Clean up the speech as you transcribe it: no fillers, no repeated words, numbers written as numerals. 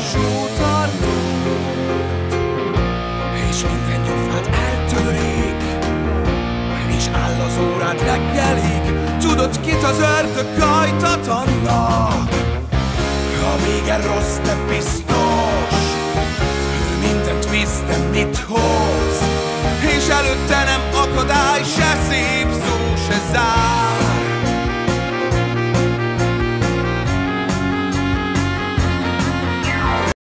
sótartót, és minden nyomfát eltörik, és áll az órád reggelig. Tudod, kit az ördög kajtat annak, a vége rossz, de biztos. Ő mindent visz, de mit hoz, és előtte nem akadály, se szép szó, se zár.